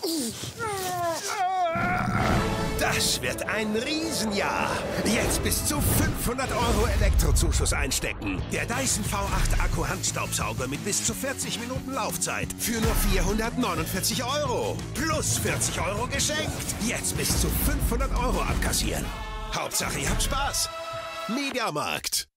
Das wird ein Riesenjahr. Jetzt bis zu 500 € Elektrozuschuss einstecken. Der Dyson V8 Akku Handstaubsauger mit bis zu 40 Minuten Laufzeit für nur 449 € plus 40 € geschenkt. Jetzt bis zu 500 € abkassieren. Hauptsache, ihr habt Spaß. Mediamarkt.